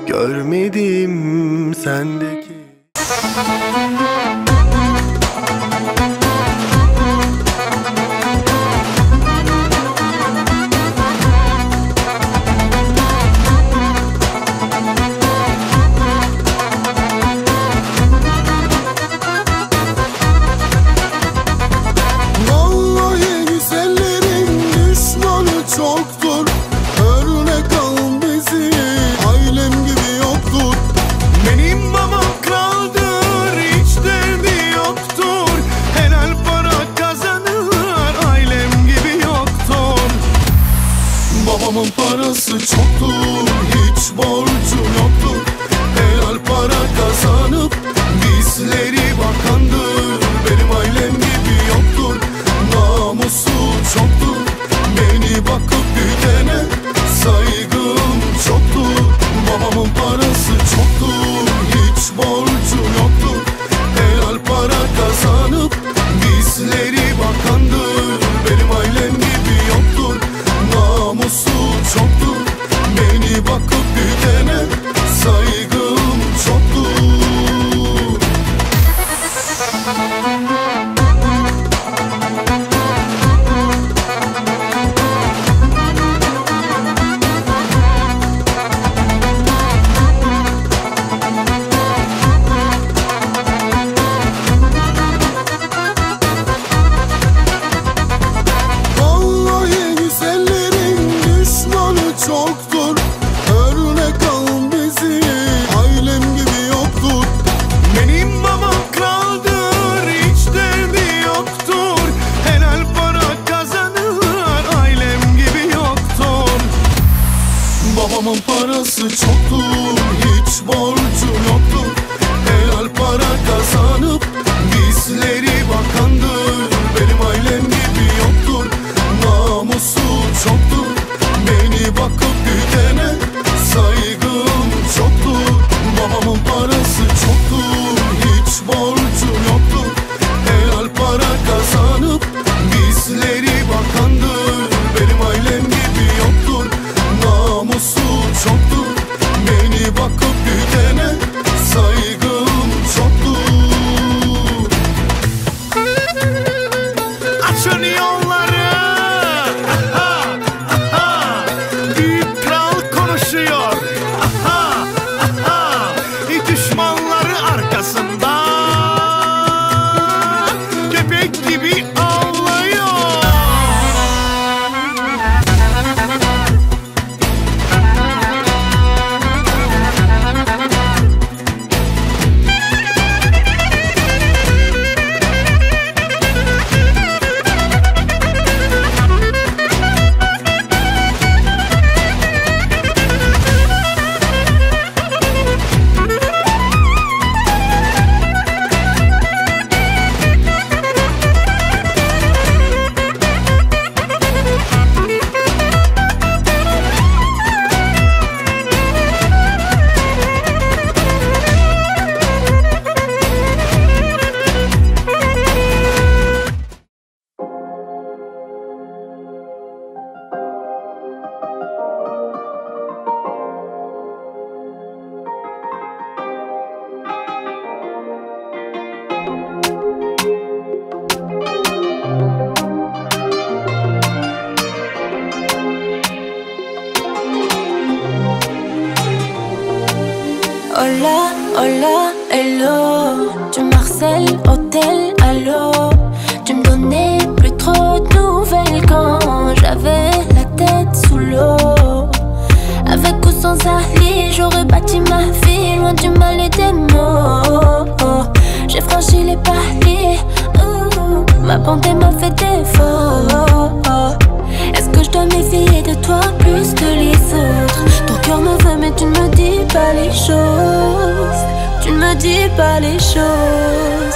görmedim sendeki. Vallahi güzellerin düşmanı çoktur. Örnek al bizi, ailem gibi yoktur. Benim babam kraldır, hiç derdi yoktur. Helal para kazanır, ailem gibi yoktur. Babamın parası çoktur, hiç borcu yoktur. Helal para kazanıp bizleri bakandır. Benim ailem gibi yoktur, namusu çoktur. Beni bakıp büyütene saygım çoktur. Babamın parası çoktur, hiç borcu yoktur. Helal para kazanıp bizleri bakandır. Benim ailem gibi yoktur, namusu çoktur. Beni bakıp büyütene saygım çoktur. Vallahi güzellerin düşmanı çoktur. Örnek al bizi, ailem gibi yoktur. Benim babam kraldır, hiç derdi yoktur. Helal para kazanır, ailem gibi yoktur. Babamın parası çoktur, hiç borcu yoktur. Helal para kazanıp bizleri bakandır. Benim ailem gibi yoktur, namusu çoktur. Beni bakıp büyütene saygım çoktur. Babamın parası çoktur, hiç borcu yoktur. Helal para kazanıp bizleri bakandır. Benim ailem gibi yoktur, namusu çoktur. Beni bakıp büyütene saygım çoktur. Açın yolları. Aha, aha. Büyük kral konuşuyor. Aha, aha. Düşmanları arkasında köpek gibi avlıyor. Hola, hola, hello. Tu me harcèles, hôtel, allô. Tu me donnais plus trop de nouvelles quand j'avais la tête sous l'eau. Avec ou sans alliés, j'aurais bâti ma vie loin du mal et des maux. J'ai franchi les paliers, ma bonté m'a fait défaut. Est-ce que je dois méfier de toi plus que les autres? Ton cœur me veut mais tu ne me dis pas les choses. Tu ne me dis pas les choses.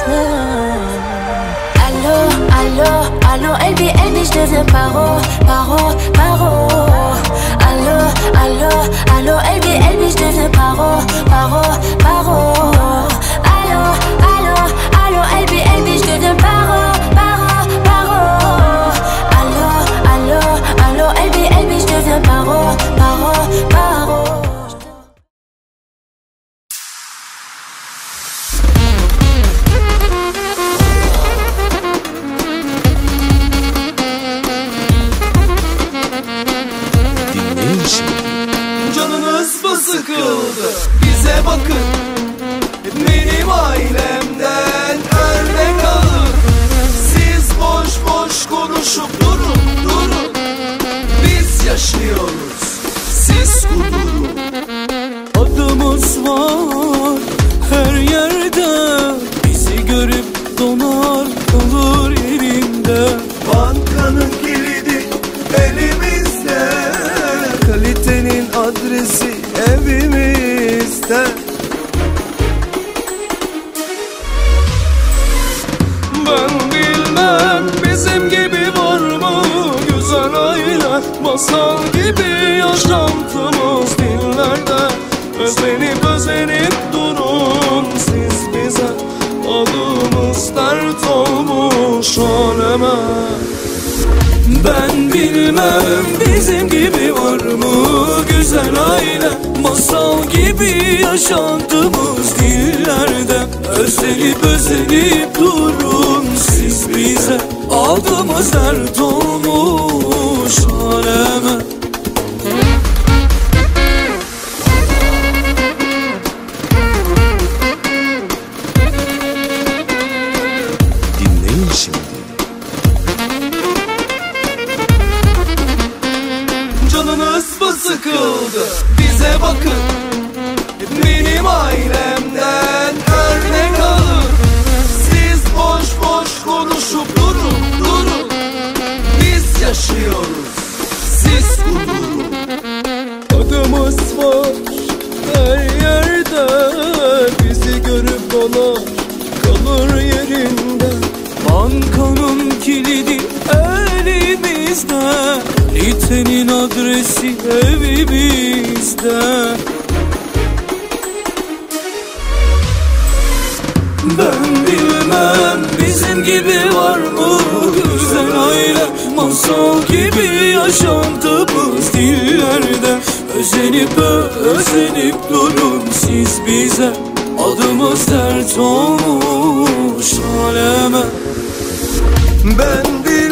Allô, allô, allô, LB, je deviens paro, paro, paro. Allô, allô, allô, LB, je deviens paro, paro, paro. Allô, allô, allô, LB, je deviens paro, paro, paro. Allô, allô, allô, LB, je deviens paro, paro, paro. mı sıkıldı? Bize bakın, benim ailemden örnek alın. Siz boş boş konuşup durun, durun. Biz yaşıyoruz, siz kudurun. Adımız var her yerde, bizi görüp donar kalır yerinde. Bankanın kilidi elimizde, kalitenin adresi evimizde. Ben bilmem bizim gibi var mı güzel aile, masal gibi yaşantımız dillerde. Özenip özenip durun siz bize, adımız dert olmuş aleme. Ben bilmem bizim gibi var mı güzel aile, masal gibi yaşantımız dillerde. Özenip özenip durun siz bize, adımız dert olmuş aleme. Dinleyin şimdi. Canınız mı sıkıldı? Bize bakın, benim ailemden örnek alın. Siz boş boş konuşup durun, durun. Biz yaşıyoruz, siz kudurun. Adımız var her yerde, bizi görüp dolar kalır yerinde. Bankanın kilidi elimizde, kalitenin adresi evimizde. Ben bilmem bizim gibi var mı güzel aile, masal gibi yaşantımız dillerde. Özenip özenip durun siz bize, adımız dert olmuş aleme. Ben